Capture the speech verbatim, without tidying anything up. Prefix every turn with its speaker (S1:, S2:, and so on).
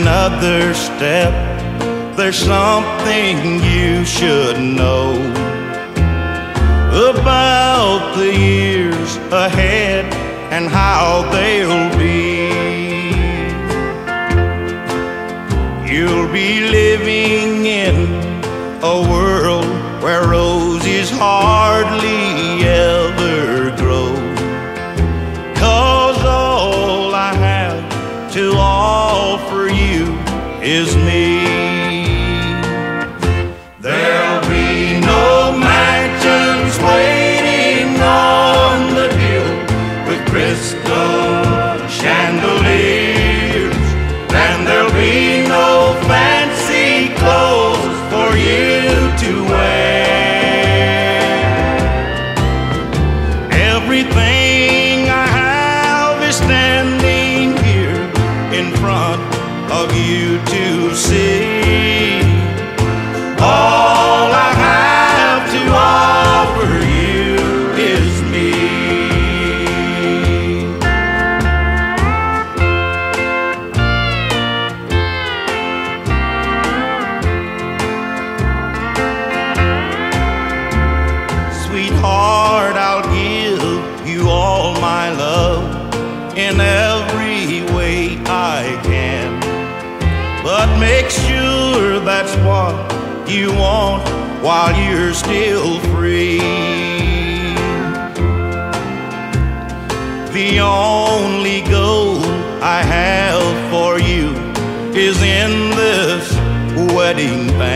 S1: another step, there's something you should know about the years ahead and how they'll be. You'll be living in a world where roses hardly ever grow, 'cause all I have to offer you is me. There'll be no mansions waiting on the hill with crystal chandeliers, and there'll be no fancy clothes for you to wear. Everything I have is standing here in front of you to see. All I have to offer you is me. Sweetheart, I'll give you all my love in every way I can, but make sure that's what you want while you're still free. The only goal I have for you is in this wedding band.